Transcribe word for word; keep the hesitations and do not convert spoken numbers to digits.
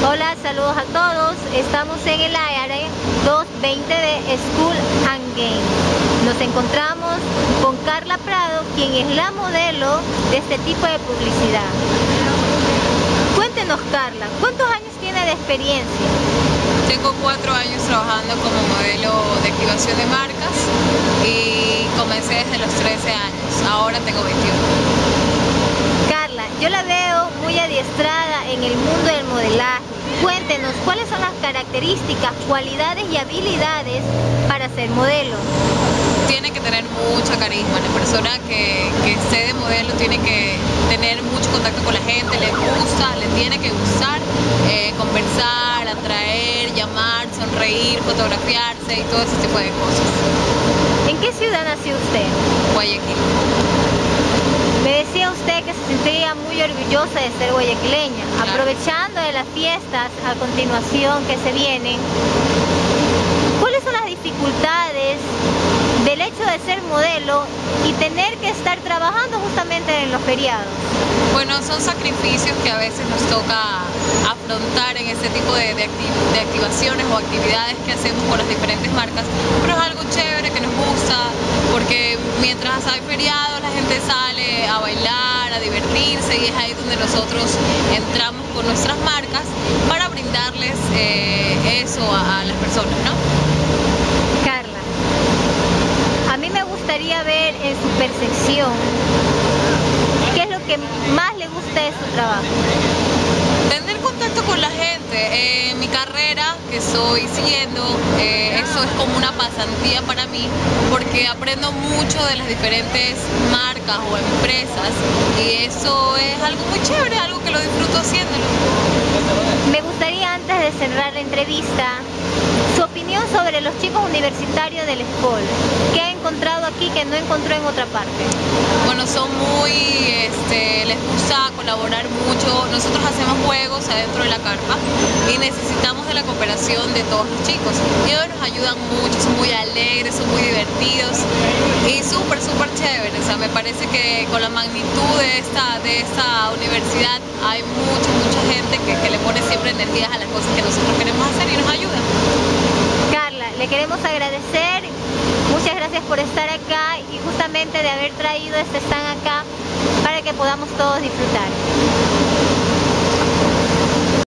Hola, saludos a todos. Estamos en el área doscientos veinte de School and Game. Nos encontramos con Carla Prado, quien es la modelo de este tipo de publicidad. Cuéntenos, Carla, ¿cuántos años tiene de experiencia? Tengo cuatro años trabajando como modelo de activación de marcas y comencé desde los trece años, ahora tengo veintiuno. Carla, yo la veo muy adiestrada en el mundo del modelaje. Cuéntenos, ¿cuáles son las características, cualidades y habilidades para ser modelo? Tiene que tener mucha carisma, la persona que, que esté de modelo tiene que tener mucho contacto con la gente, le gusta, le tiene que gustar eh, conversar, atraer, llamar, sonreír, fotografiarse y todo ese tipo de cosas. ¿En qué ciudad nació usted? Guayaquil. Me decía usted que se sentía muy orgullosa de ser guayaquileña. Claro. Aprovechando de las fiestas a continuación que se vienen, ¿cuáles son las dificultades del hecho de ser modelo y tener que estar trabajando justamente en los feriados? Bueno, son sacrificios que a veces nos toca afrontar en este tipo de, de, acti de activaciones o actividades que hacemos con las diferentes marcas, pero es algo chévere que nos gusta porque mientras hay feriados la gente sale a bailar, a divertirse y es ahí donde nosotros entramos con nuestras marcas para brindarles eh, eso a, a las personas, ¿no? Carla, a mí me gustaría ver en su percepción qué es lo que más le gusta de su trabajo. Tener contacto con la gente. En mi carrera que estoy siguiendo, eh, eso es como una pasantía para mí porque aprendo mucho de las diferentes marcas o empresas y eso es algo muy chévere, algo que lo disfruto haciéndolo. Me gustaría, antes de cerrar la entrevista, su opinión sobre los chicos universitarios del School. ¿Qué ha encontrado aquí que no encontró en otra parte? Bueno, son muy, este, les gusta colaborar mucho. Nosotros hacemos juegos adentro de la carpa y necesitamos de la cooperación de todos los chicos. Y ellos nos ayudan mucho, son muy alegres, son muy divertidos y súper, súper chéveres. O sea, me parece que con la magnitud de esta, de esta universidad hay mucha, mucha gente que, que le pone siempre energías a las cosas que nosotros queremos hacer y nos ayudan. Carla, le queremos agradecer, muchas gracias por estar acá y justamente de haber traído este stand acá para que podamos todos disfrutar.